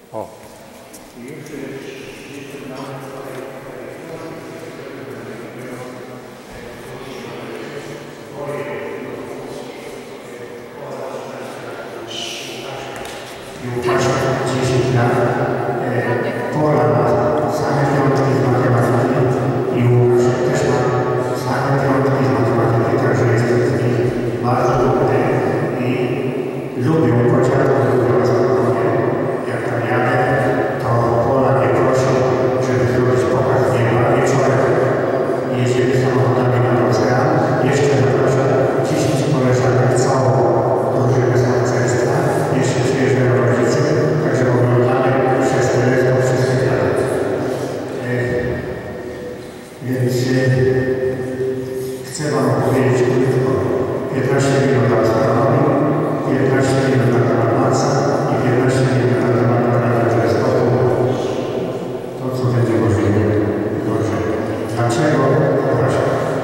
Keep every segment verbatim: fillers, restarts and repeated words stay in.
O. I upatrzę dziesięć lat e, pola ma same piątki z matematyki i Łukasz też ma same piątki z matematyki, także jestem z nich bardzo dumny i lubią, chociaż lubią astronomię. Jak tam jadę, to pola mnie proszą, żeby zrobić pokaz nieba wieczorem. Jedziemy samochodami na ocean. Jeszcze zapraszam dziesięć koleżanek całą drużynę z harcerstwa. Jeszcze świeże rodzice, także oglądamy przez telefon wszystkie dane. E, więc e, chcę Wam opowiedzieć krótko. piętnaście minut na astronomii, piętnaście minut na temat Marsa i piętnaście minut na temat naprawdę teleskopu. To, co będzie możliwe. Dobrze. Dlaczego? Proszę.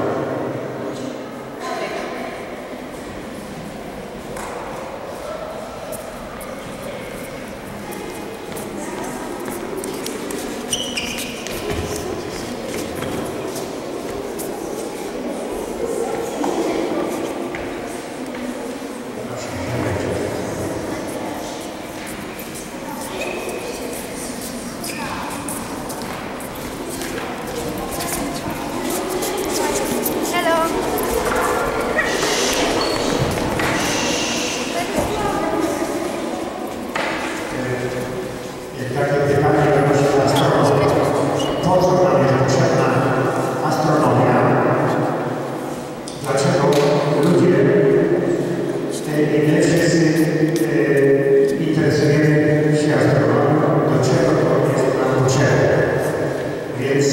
Takie pytanie odnośnie astronomii. Po co nam jest potrzebna astronomia? Dlaczego ludzie nie wszyscy e, interesujemy się astronomią? Do czego to jest nam potrzebne? Więc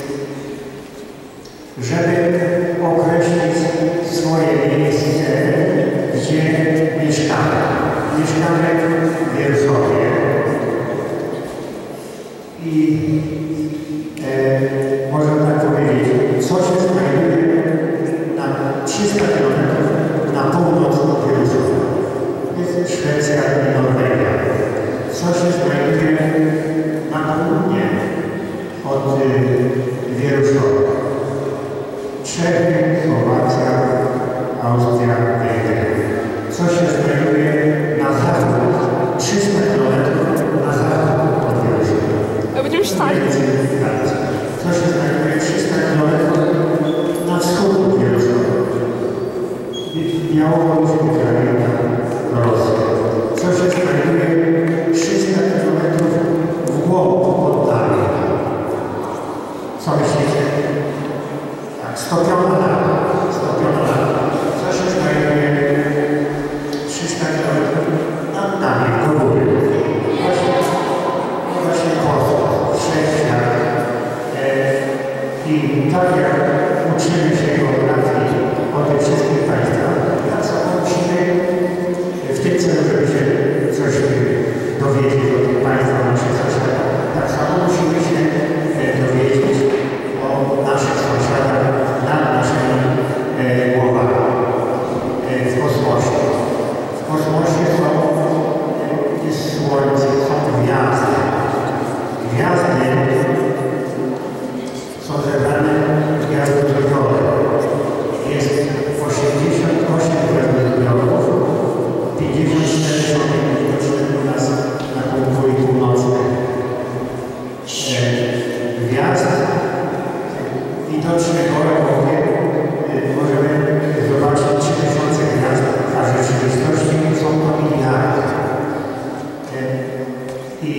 żeby określić swoje miejsce, gdzie mieszkamy. Mieszkamy w Wierszowie. I e, można tak powiedzieć, co się znajduje na trzysta kilometrów na północ od Wieruszowa. Jest Szwecja i Norwegia. Co się znajduje na południe od y, Wieruszowa. Czechy, Słowacja, Austria, Węgry. Co się znajduje na zachód, trzysta kilometrów na zachód od Wieruszowa. Będziemy stać. Co się znajduje trzysta kilometrów na wschód od Wieruszowa. Białoruś, Ukraina, Rosja. Co się znajduje trzysta kilometrów w głąb oddali. Co myślicie? Tak, stopiona lata. Stopiona lata. Co się znajduje trzysta kilometrów nad nami, do góry. Właśnie, właśnie kosmos, wszechświat. E, I tak jak uczymy się geografii o tych wszystkich państwach, tak samo musimy w tym celu, żeby się coś dowiedzieć o tych państwach, naszych sąsiadach, tak samo musimy się dowiedzieć o naszych sąsiadach nad naszymi e, głowami e, w kosmosie. W kosmosie są, jest słońce, są gwiazdy. Gwiazdy są zebrane w gwiazdozbiorach. Jest osiemdziesiąt osiem gwiazdozbiorów, pięćdziesiąt cztery są widoczne u nas na półkuli północnym. E, gwiazd widoczne gołym okiem możemy zobaczyć trzy tysiące gwiazd, a w rzeczywistości są to miliardy. E, I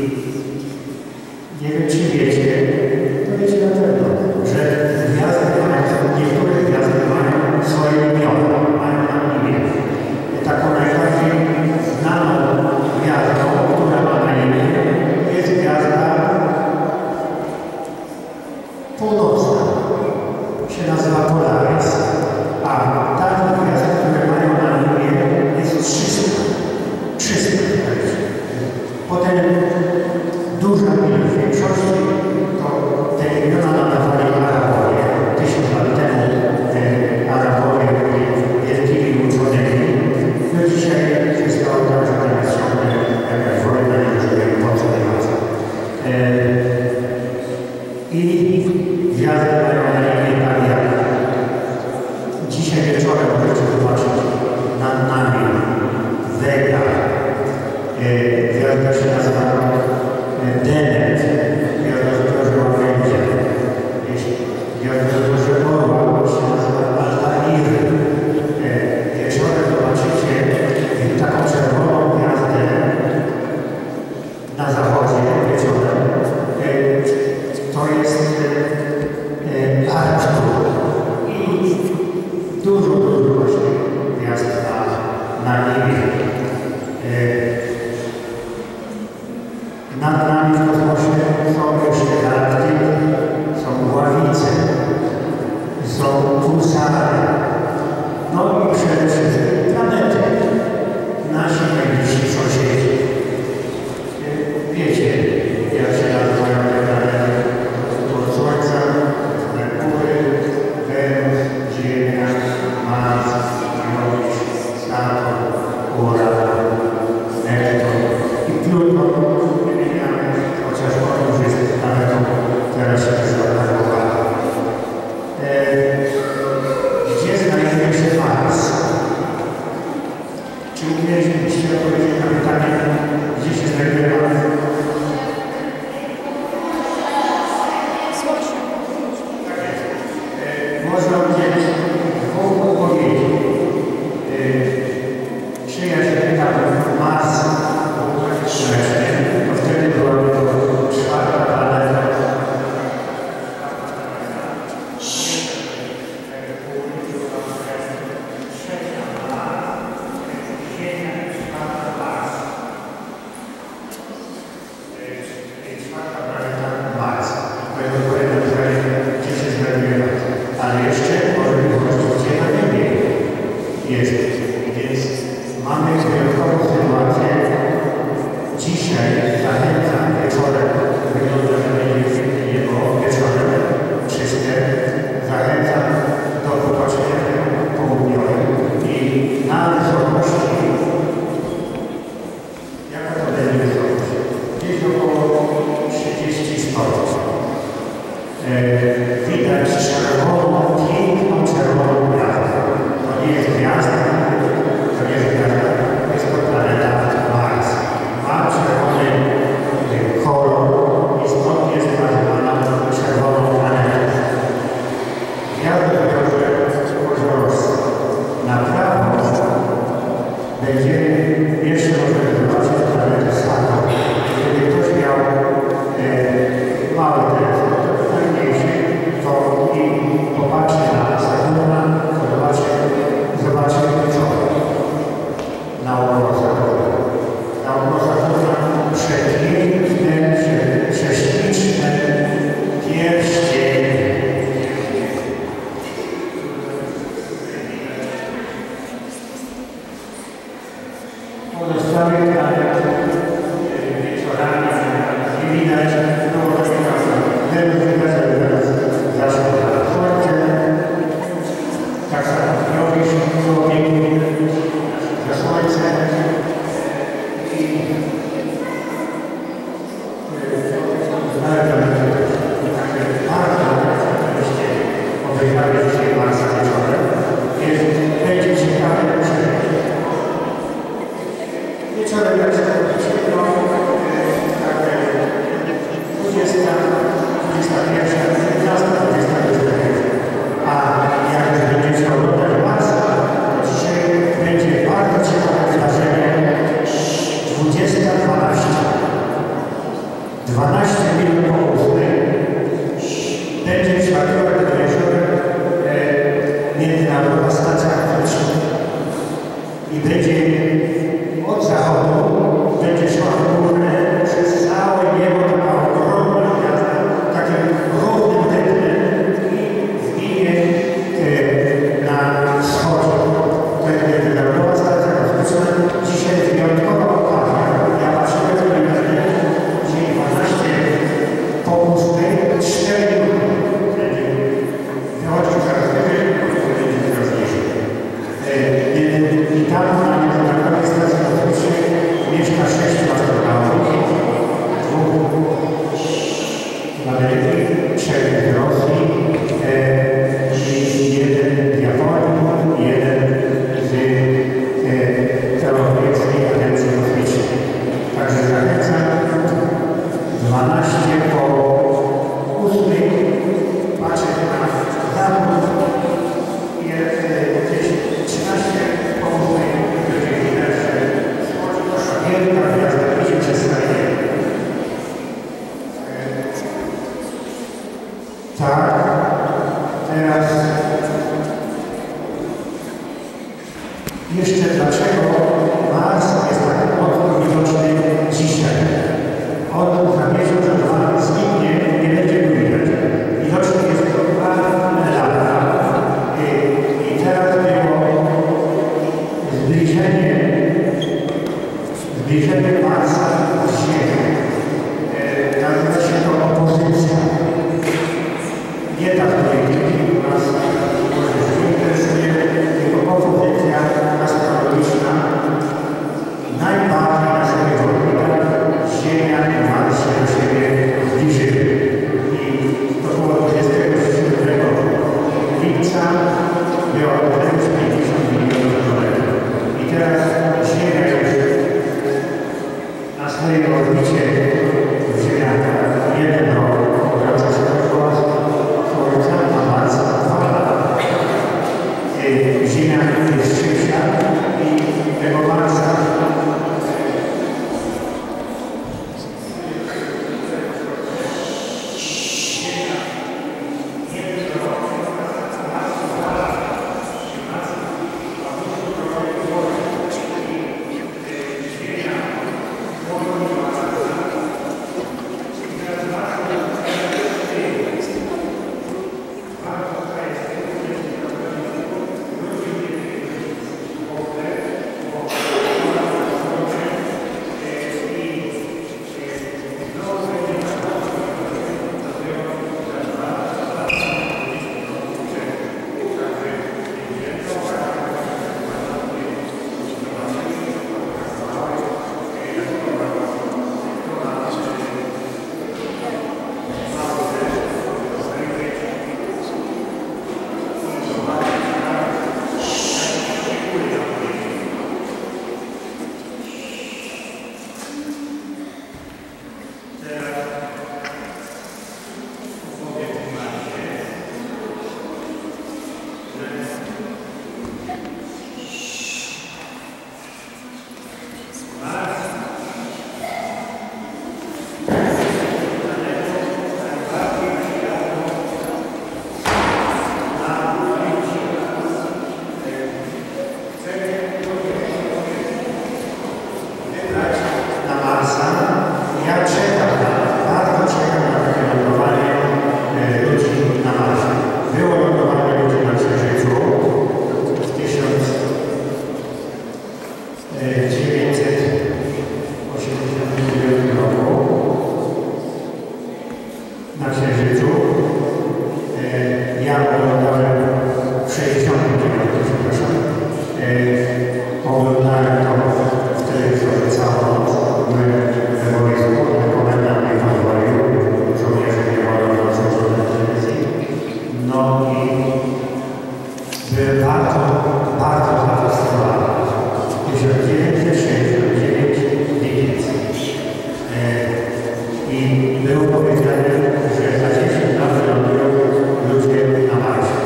nie wiem, czy wiecie, to wiecie na pewno, że gwiazdy mają, niektóre gwiazdy mają swoje imiona, mają na imię. Taką najbardziej znaną gwiazdą, która ma na imię, jest gwiazda północna. Się nazywa Polaris. A takie gwiazdy, które mają na imię, jest trzysta. trzysta. Potem duża ilość większości to te imiona nadawali Arabowie. Tysiąc lat temu te Arabowie byli wielkimi uczonymi. No dzisiaj się stało tak, że tam jest ciągle jakaś wojna i już wiem po co Gwiazda się nazywa Denet, gwiazda Zboże Łabędzia. Gwiazda Zboże Orła się nazywa Altair. Wieczorem zobaczycie taką czerwoną gwiazdę na zachodzie wieczorem. To jest Arctur i dużo, dużo właśnie gwiazd na, na niebie. Nad nami w kosmosie są jeszcze galaktyki, są ławice, są pulsary, no i przede wszystkim planety, nasi najbliżsi sąsiedzi. Wiecie, jak się nazywają te planety od Słońca, Merkury, Wenus, Ziemia, Mars, Jowisz, Saturn, Uran, Neptun i Pluton. Chociaż on już jest planetą, teraz się zaobserwowała. Gdzie znajduje się Mars? Czy umieliście odpowiedzieć na pytanie, gdzie się znajduje Mars? Tak jest. Można udzielić dwóch odpowiedzi. Czy ja się pytam Mars Słoneczny, to wtedy byłaby to czwarta planeta. Ale jeszcze może wychodzić gdzie na niebie jest, więc mamy wyjątkową sytuację. Dzisiaj zachęcam wieczorem, wygląda, że będzie niebo wieczorem czyste, zachęcam do popatrzenia południowym i na wysokości, jaka to będzie wysokość? Gdzieś około trzydzieści stopni. Widać czerwoną, piękną czerwoną gwiazdę. To nie jest gwiazda, to nie jest gwiazda, jest to planeta Mars. Ma czerwony kolor i stąd jest nazywana czerwoną planetą. Gwiazda wygląda koziorożca. Na prawo będziemy jeszcze możemy zobaczyć planetę Saturn. Gdyby ktoś miał e, mały telefon, to i popatrzy na Saturna, to zobaczy, zobaczy co? Naokoło Saturna. Naokoło Saturna przepiękne, prześliczne pierścienie. Pozostałych planet wieczorami nie widać, no to Wenus widać, ale teraz zaszło na Słońce. Tak samo Jowisz, człowiek za Słońce. I znaleźliśmy takie bardzo, oczywiście obejrzamy dzisiaj Marsa wieczorem. Jest, będzie ciekawe przeżycie. Wieczorem jak się ciemno, tak dwudziesta, dwudziesta pierwsza, dziewiętnasta, dwudziesta druga. A jak już będziecie oglądać Marsa, to dzisiaj będzie bardzo ciekawe wydarzenie. dwudziesta dwanaście. dwanaście minut po ósmej będzie w czwartek wieczorem e, Międzynarodowa Stacja Kosmiczna. I będzie od zachodu, będzie szła w górę przez całe niebo, taka ogromna gwiazda, takim równym rytmem i zginie e, na wschodzie. To jest Międzynarodowa Stacja Kosmiczna. Dzisiaj jest wyjątkowa okazja. Ja patrzyłem w internecie, dzisiaj dwanaście po ósmej, cztery minuty będzie Zanim odbicie w ziemiach jeden rok obraca się dookoła Słońca, a Mars dwa lata. Ziemia jest szybsza i tego Marsa na Księżycu. Ja oglądałem w sześćdziesiątym dziewiątym, przepraszam. Oglądałem to w telewizorze całą noc. We wojsku, komendant mnie pozwolił, żołnierze nie wolno oglądać telewizji. No i byłem bardzo, bardzo zafascynowany. tysiąc dziewięćset sześćdziesiąt dziewięć lipiec. I było powiedziane, że za dziesięć lat wylądują ludzie na Marsie.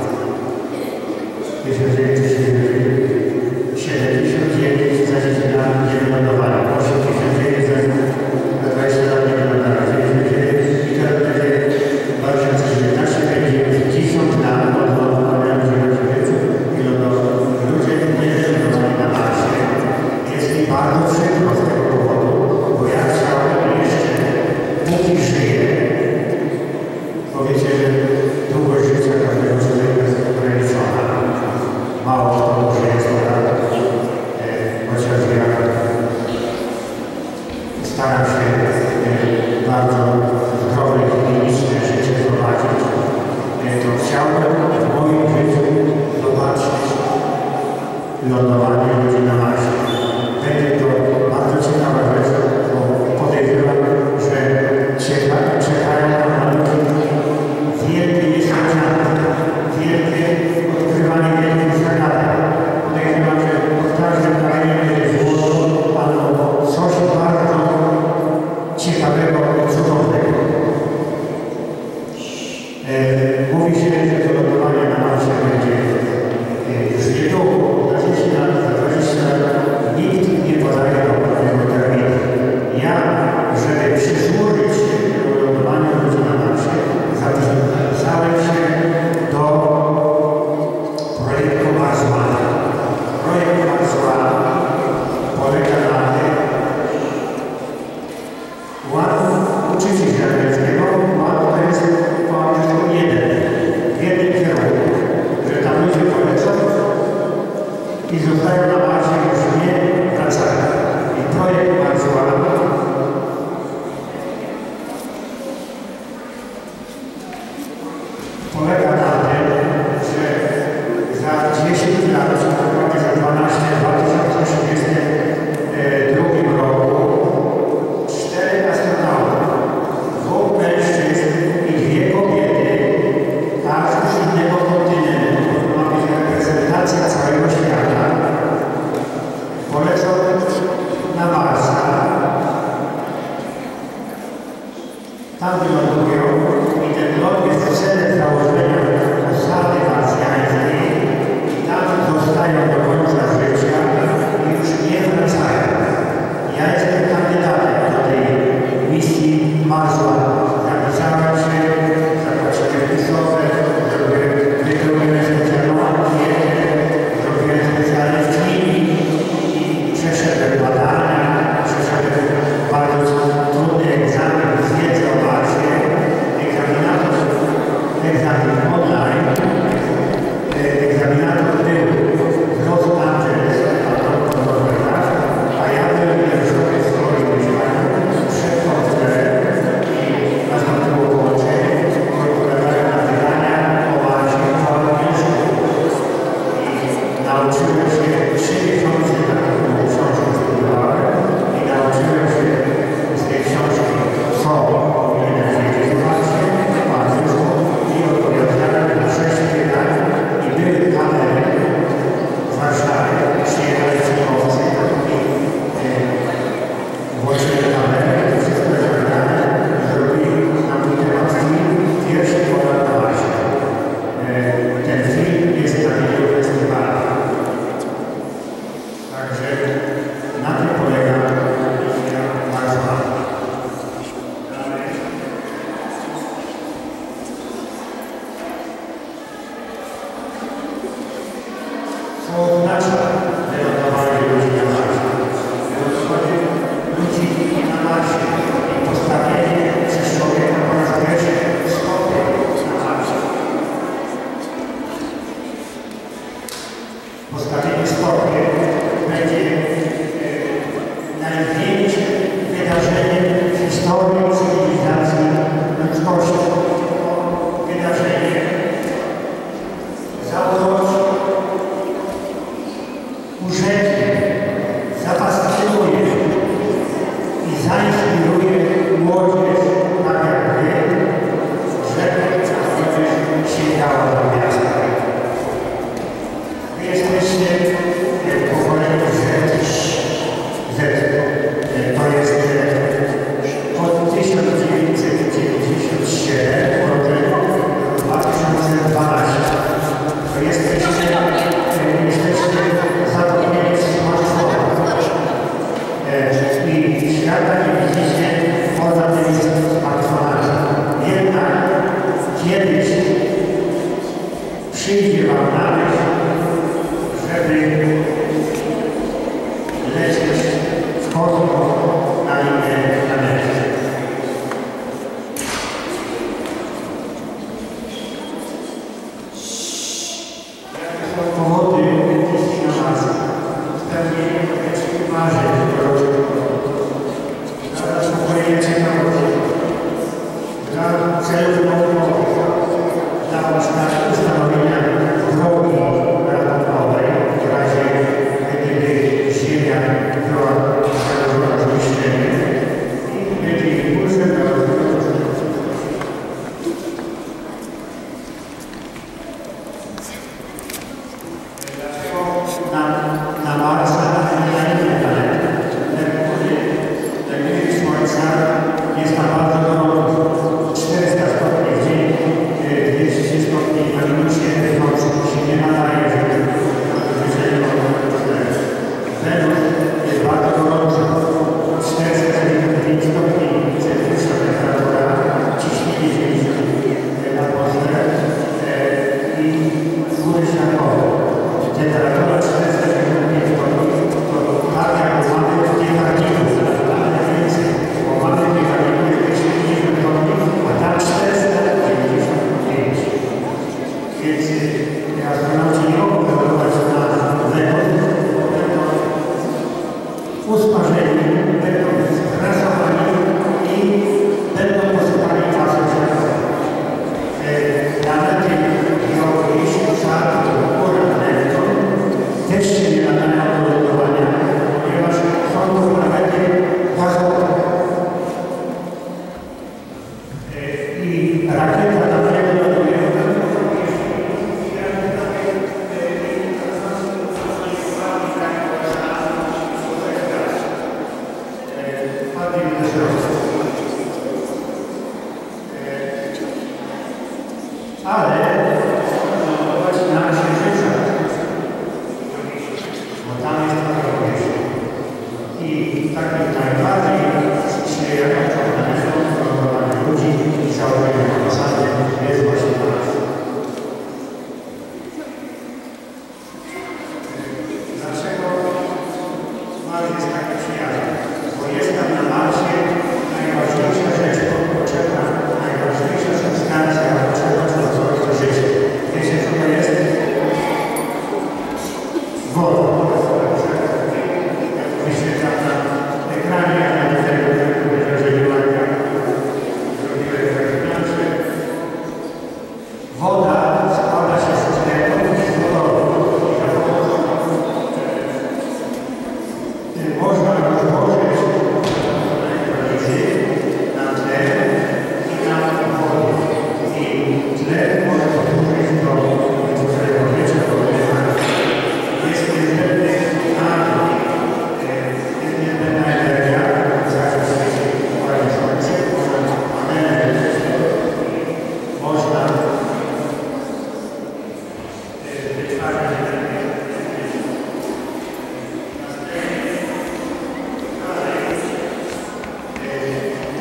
tysiąc dziewięćset siedemdziesiąt dziewięć za dziesięć lat nie wylądowali. osiemdziesiąt dziewięć za dwadzieścia lat nie wylądowali. dziewięćdziesiąt dziewięć i teraz będzie dwa tysiące dziewiętnaście będzie pięćdziesiąt lat od lądowania ludzi na Księżycu i ludzie nie wylądowali na Marsie. Jest mi bardzo przykro z tego powodu, bo ja chciałem jeszcze, póki żyję, bo wiecie, że długość życia każdego człowieka jest ograniczona. Mało kto może jest lat, e, chociaż ja staram się e, bardzo zdrowe i kliniczne życie prowadzić, e, to chciałbym w moim życiu zobaczyć lądowanie ludzi na Marsie. Będzie to bardzo ciekawa rzecz, bo podejrzewam, że czeka, czekają na ludzi wielkie niespodzianki, wielkie odkrywanie wielkich zagadek. Podejrzewam, że pod każdym kamieniem będzie złoto albo coś bardzo ciekawego i cudownego. E, mówi się, że to lądowanie na Marsie będzie e, już niedługo, za dziesięć lat, za tam wylądują i ten lot jest celem założenia osady marsjańskiej i tam zostają do końca życia i już nie wracają. Ja jestem kandydatem do tej misji Marsła. Zapisałem się, zapłaciłem wpisowe, wypełniłem specjalną ankietę, zrobiłem specjalne filmiki i przeszedłem badania, przeszedłem bardzo trudny egzamin z wiedzy o Marsie, egzaminator, egzamin online, egzaminator był z Los Angeles, a ja byłem pierwszy w swoim mieszkaniu przed komputerem i nastąpiło połączenie, odpowiadałem na pytania o Marsie po angielsku. I nauczyłem się trzy miesiące taką książkę studiowałem i nauczyłem się z tej książki, co powinienem wiedzieć o Marsie po angielsku i odpowiadałem na sześć pytań i były kamery w Warszawie, przyjechali filmowcy i włączyli kamerę, to wszystko jest nagrane, zrobili na mój temat film Pierwszy pogląd na Marsie. Ten film jest na wielu festiwalach. Także na tym polega misja Marsła. Co oznacza wylądowanie ludzi na Marsie? Wylądowanie ludzi na Marsie i postawienie przez człowieka po raz pierwszy stopy na Marsie. Postawienie stopy będzie e, największym wydarzeniem w historii cywilizacji ludzkości. To wydarzenie zaowoci, urzeknie, zafascynuje i zainspiruje młodzież, tak jak wy, żeby ta młodzież sięgała do miasta. Wy jesteście pokolenie Z. Z. To jest od tysiąc dziewięćset dziewięćdziesiąt siedem do dwa tysiące dwunastego. To jesteście, jesteście zadowoleni z smartfona. I świata nie widzicie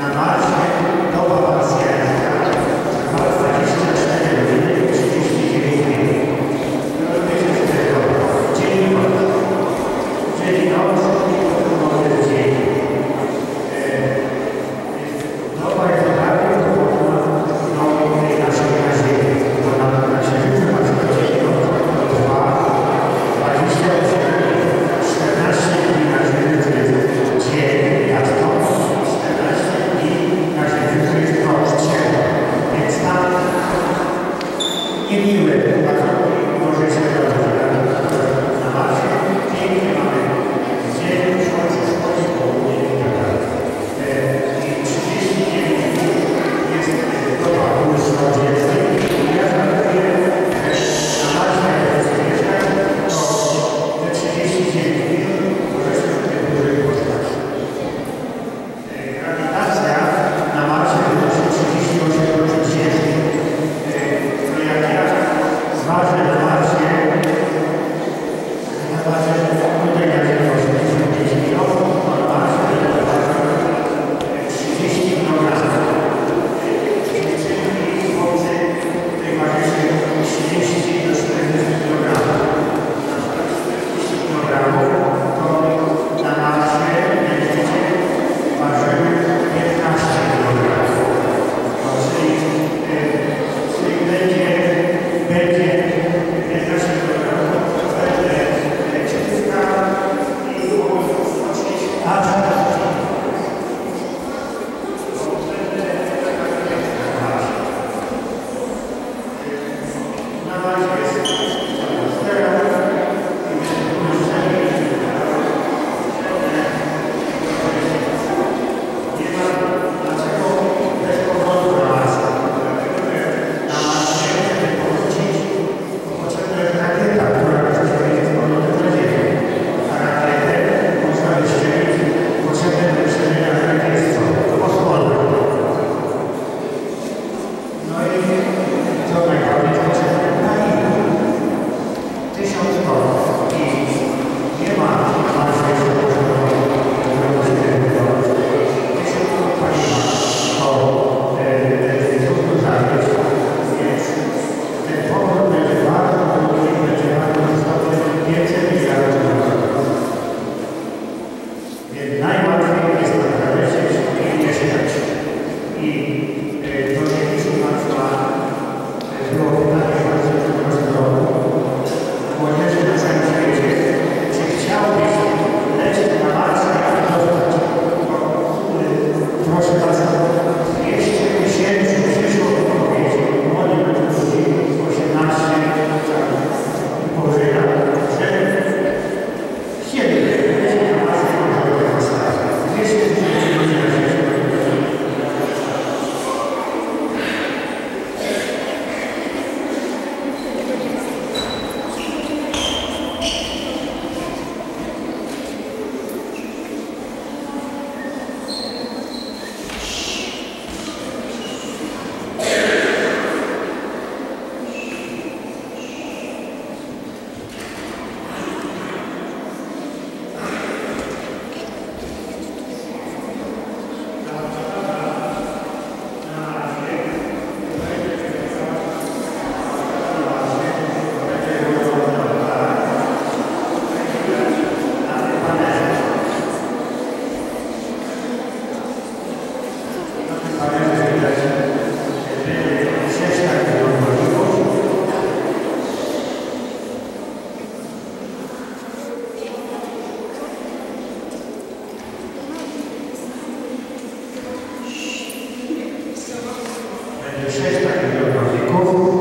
sześć takich zawodników.